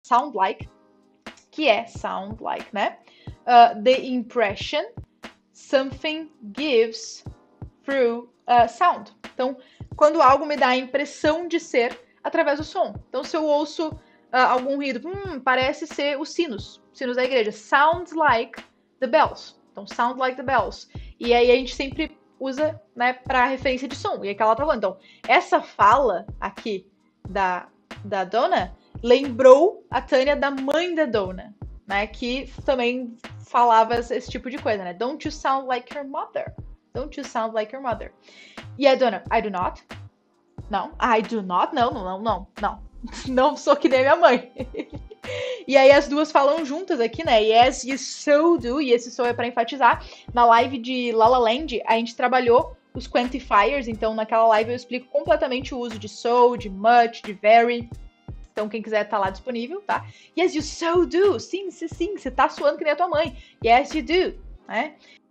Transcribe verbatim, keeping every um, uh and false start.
sound like, que é sound like, né? Uh, the impression something gives through uh, sound. Então, quando algo me dá a impressão de ser através do som. Então, se eu ouço uh, algum ruído, hum, parece ser os sinos, sinos da igreja. Sounds like the bells. Então, sound like the bells. E aí a gente sempre usa, né, para referência de som. E é que ela tá falando. Então, essa fala aqui da, da Donna lembrou a Tânia da mãe da Donna, né, que também falava esse tipo de coisa, né? Don't you sound like your mother? Don't you sound like your mother? E a Donna, I do not. Não, I do not. Não, não, não, não, não. Não sou que nem minha mãe. E aí as duas falam juntas aqui, né? Yes, you so do. E esse so é para enfatizar. Na live de La La Land, a gente trabalhou os quantifiers. Então, naquela live eu explico completamente o uso de so, de much, de very. Então, quem quiser tá lá disponível, tá? Yes, you so do. Sim, sim, sim. Você tá suando que nem a tua mãe. Yes, you do. Né?